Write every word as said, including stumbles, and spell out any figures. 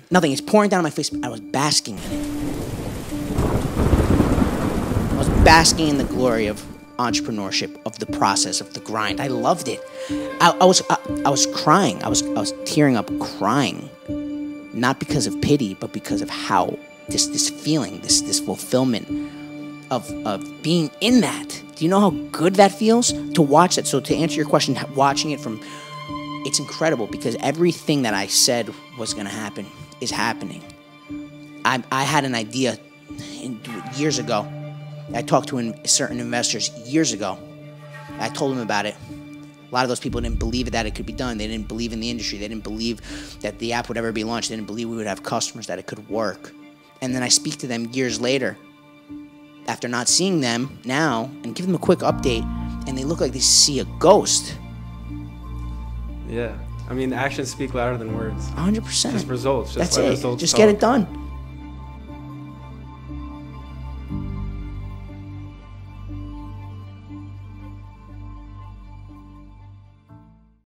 Nothing. It's pouring down on my face. I was basking in it. I was basking in the glory of entrepreneurship, of the process, of the grind. I loved it. I, I was I, I was crying. I was I was tearing up, crying, not because of pity, but because of how this this feeling, this this fulfillment of of being in that. Do you know how good that feels to watch that? So to answer your question, watching it from, it's incredible because everything that I said was going to happen is happening. I I had an idea in, years ago. I talked to in, certain investors years ago. I told them about it. A lot of those people didn't believe that it could be done. They didn't believe in the industry. They didn't believe that the app would ever be launched. They didn't believe we would have customers, that it could work. And then I speak to them years later, after not seeing them now, and give them a quick update, and they look like they see a ghost. Yeah. I mean, actions speak louder than words. one hundred percent. Just results. Just That's let it. results Just talk. get it done.